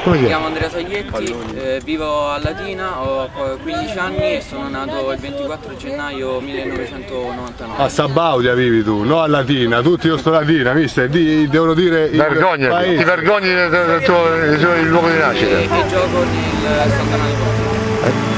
Mi chiamo Andrea Toglietti, vivo a Latina, ho 15 anni e sono nato il 24 gennaio 1999. A Sabaudia vivi tu, no a Latina, tutti io sto a Latina, mister, devono dire vergognati, ti vergogni del luogo di nascita. E gioco nel San Canale Porto.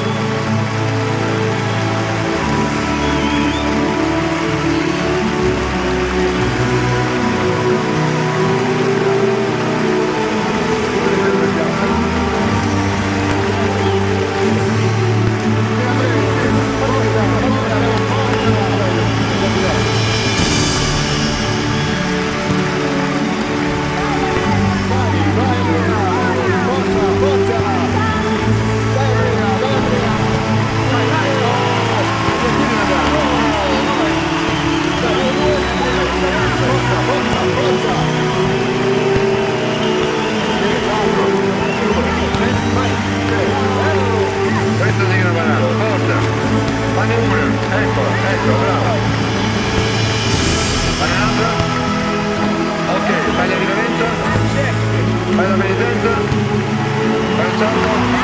Ecco, bravo. Fai un'altra. Ok, fai la riverenza. Fai la penitenza. Fai un salto.